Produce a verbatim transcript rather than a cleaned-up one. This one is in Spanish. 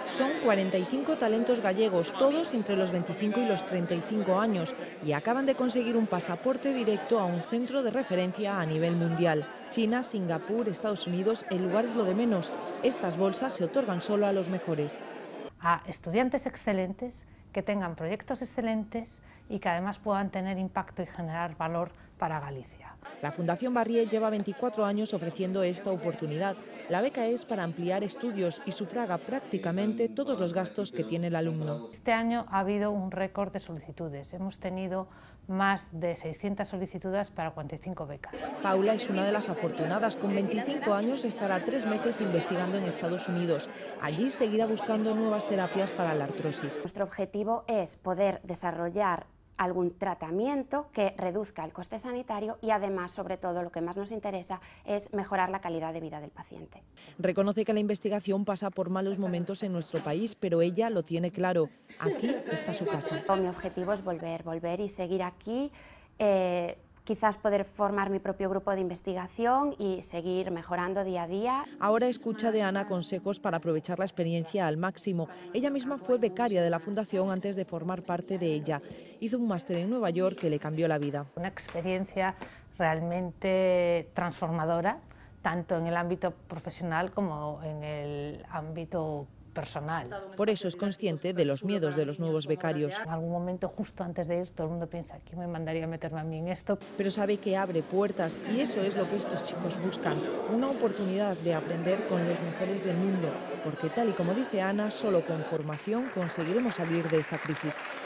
Son cuarenta y cinco talentos gallegos, todos entre los veinticinco y los treinta y cinco años, y acaban de conseguir un pasaporte directo a un centro de referencia a nivel mundial. China, Singapur, Estados Unidos, el lugar es lo de menos. Estas bolsas se otorgan solo a los mejores. A estudiantes excelentes, que tengan proyectos excelentes y que además puedan tener impacto y generar valor para Galicia. La Fundación Barrié lleva veinticuatro años ofreciendo esta oportunidad. La beca es para ampliar estudios y sufraga prácticamente todos los gastos que tiene el alumno. Este año ha habido un récord de solicitudes. Hemos tenido más de seiscientas solicitudes para cuarenta y cinco becas. Paula es una de las afortunadas. Con veinticinco años estará tres meses investigando en Estados Unidos. Allí seguirá buscando nuevas terapias para la artrosis. Nuestro objetivo es poder desarrollar algún tratamiento que reduzca el coste sanitario y además, sobre todo, lo que más nos interesa es mejorar la calidad de vida del paciente. Reconoce que la investigación pasa por malos momentos en nuestro país, pero ella lo tiene claro. Aquí está su casa. Mi objetivo es volver, volver y seguir aquí, eh, quizás poder formar mi propio grupo de investigación y seguir mejorando día a día. Ahora escucha de Ana consejos para aprovechar la experiencia al máximo. Ella misma fue becaria de la Fundación antes de formar parte de ella. Hizo un máster en Nueva York que le cambió la vida. Una experiencia realmente transformadora, tanto en el ámbito profesional como en el ámbito personal. Por eso es consciente de los miedos de los nuevos becarios. En algún momento, justo antes de ir, todo el mundo piensa, ¿quién me mandaría a meterme a mí en esto? Pero sabe que abre puertas y eso es lo que estos chicos buscan, una oportunidad de aprender con los mejores del mundo, porque tal y como dice Ana, solo con formación conseguiremos salir de esta crisis.